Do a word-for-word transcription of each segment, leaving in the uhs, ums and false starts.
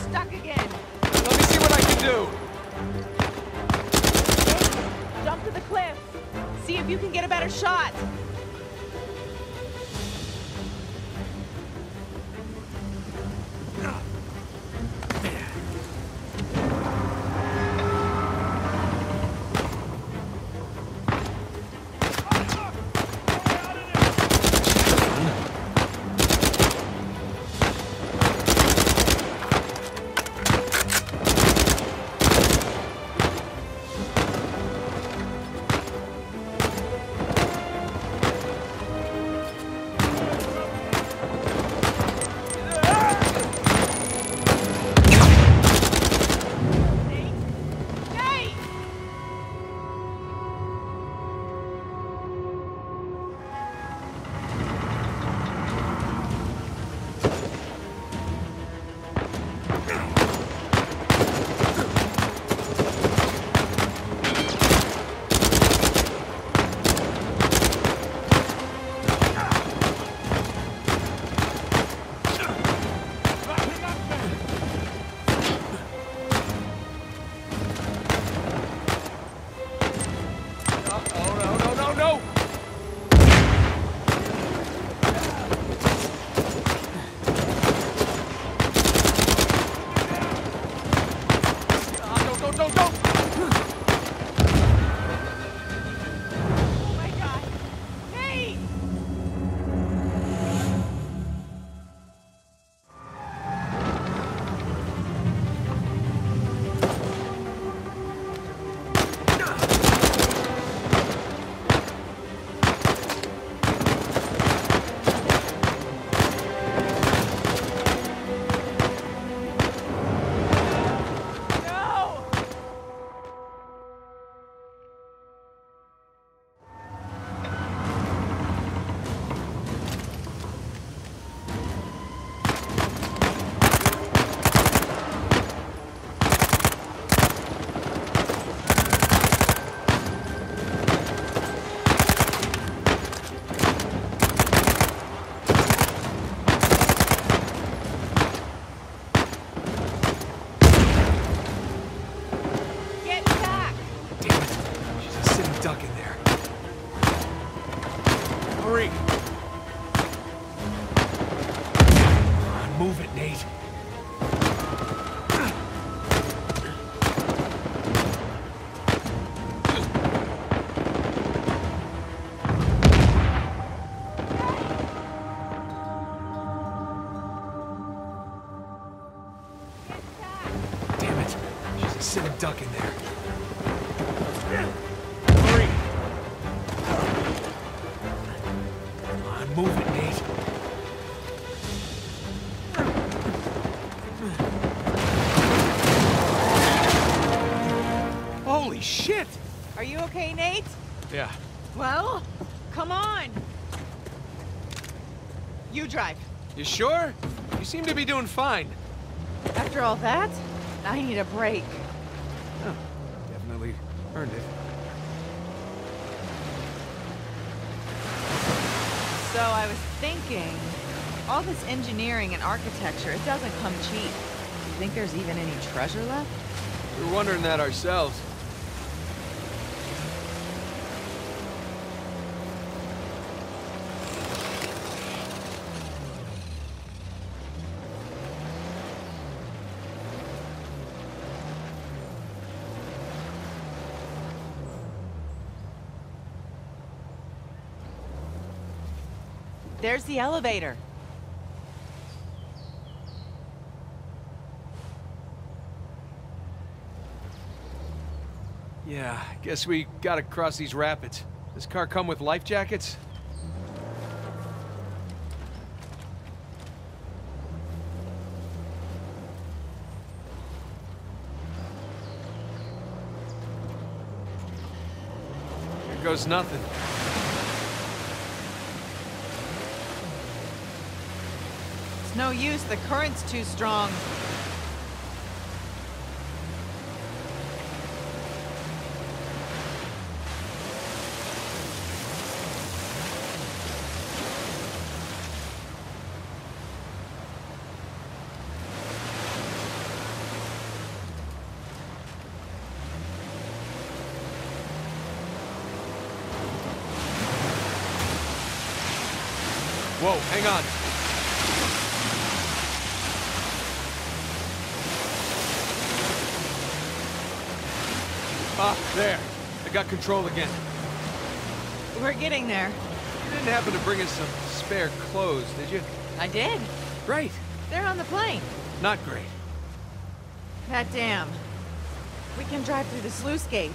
stuck again. Let me see what I can do. Jump to the cliff. See if you can get a better shot. Sitting duck in there. Hurry! Come on, move it, Nate. Holy shit! Are you okay, Nate? Yeah. Well, come on. You drive. You sure? You seem to be doing fine. After all that, I need a break. Oh, definitely earned it. So I was thinking, all this engineering and architecture, it doesn't come cheap. You think there's even any treasure left? We were wondering that ourselves. There's the elevator. Yeah, guess we gotta cross these rapids. Does this car come with life jackets? Here goes nothing. It's no use, the current's too strong. Whoa, hang on. Ah, there. I got control again. We're getting there. You didn't happen to bring us some spare clothes, did you? I did. Great. They're on the plane. Not great. That dam. We can drive through the sluice gate.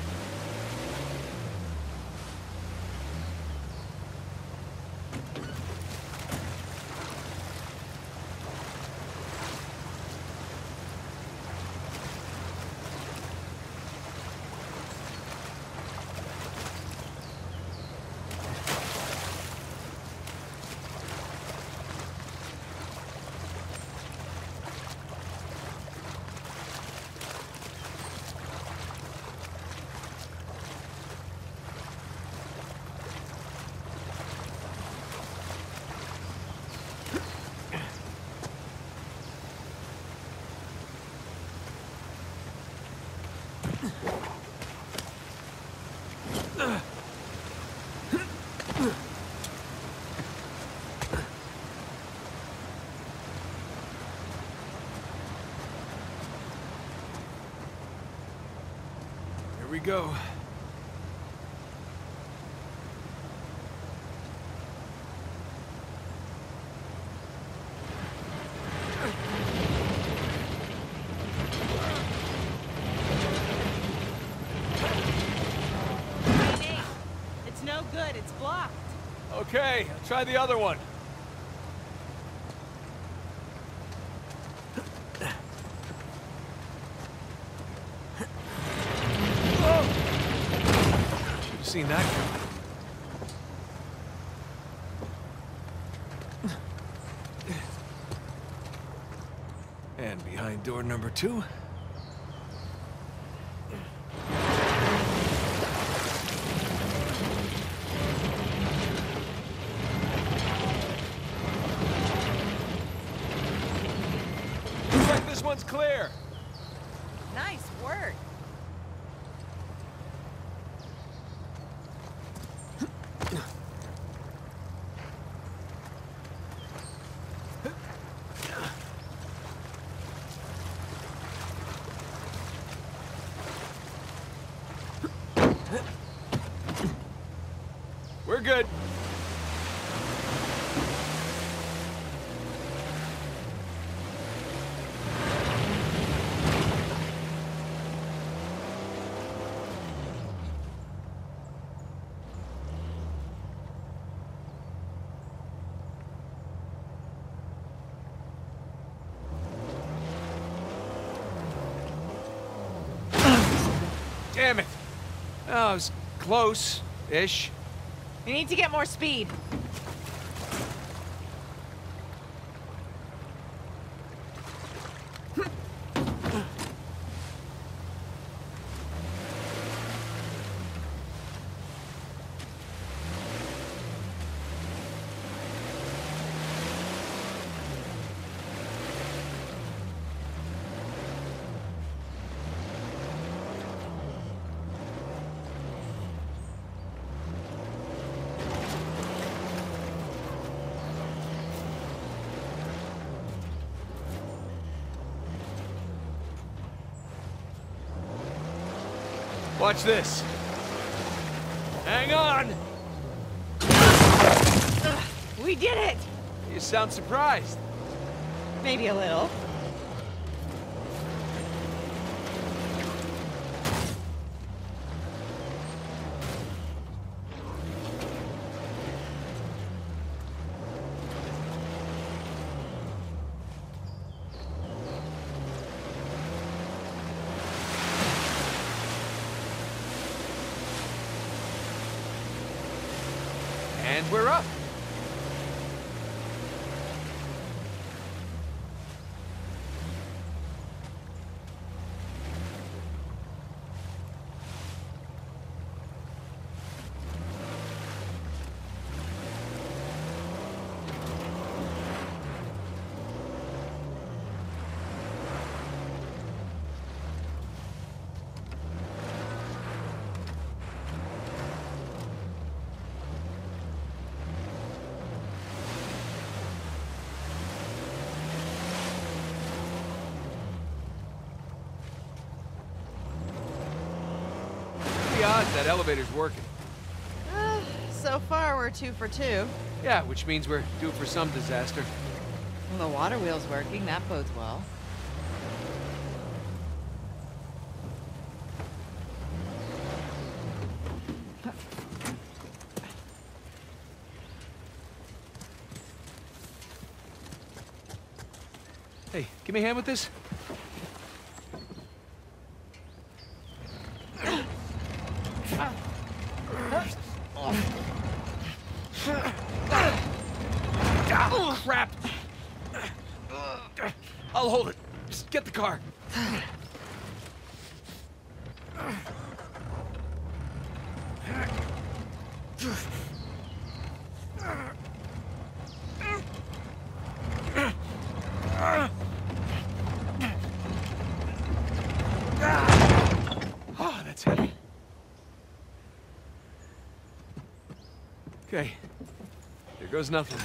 Here we go. Hey, it's no good. It's blocked. Okay, I'll try the other one. Should have seen that coming. And behind door number two. Looks like this one's clear. Nice work. We're good. Damn it. Oh, it was close-ish. We need to get more speed. Watch this. Hang on! Ugh, we did it! You sound surprised. Maybe a little. And we're up. that elevator's working. Uh, so far, we're two for two. Yeah, which means we're due for some disaster. Well, the water wheel's working. That bodes well. Hey, give me a hand with this. Ah, crap! I'll hold it. Just get the car. Oh, that's heavy. Okay. Here goes nothing.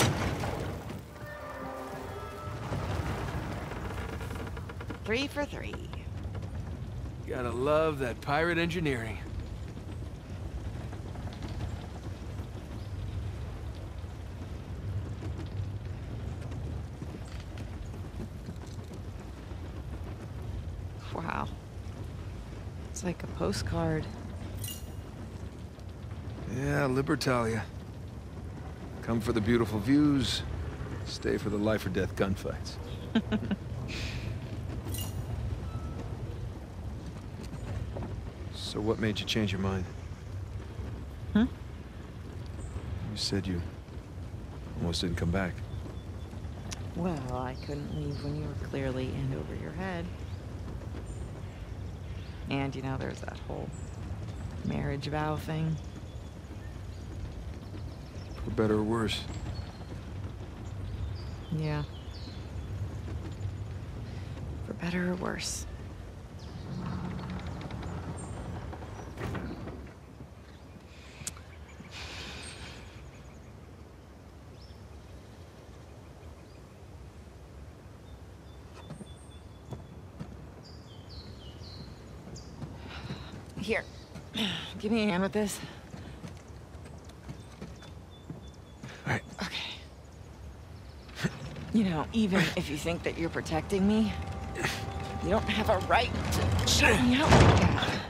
Three for three. Gotta love that pirate engineering. Wow. It's like a postcard. Yeah, Libertalia. Come for the beautiful views, stay for the life or death gunfights. So what made you change your mind? Hmm? You said you almost didn't come back. Well, I couldn't leave when you were clearly in over your head. And, you know, there's that whole marriage vow thing. For better or worse. Yeah. For better or worse. Here. Give me a hand with this. All right. Okay. You know, even if you think that you're protecting me, you don't have a right to shut me out like that.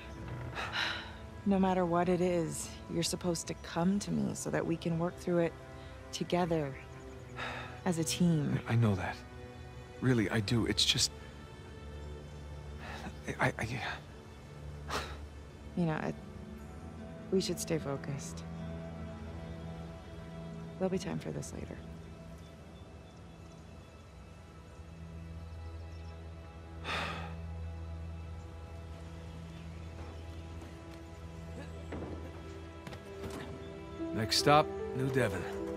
No matter what it is, you're supposed to come to me so that we can work through it together as a team. I know that. Really, I do. It's just... I... I... You know, I, we should stay focused. There'll be time for this later. Next stop, New Devon.